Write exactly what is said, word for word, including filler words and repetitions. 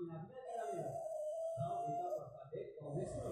sinabi na nila nila na utak pagkadik o next mo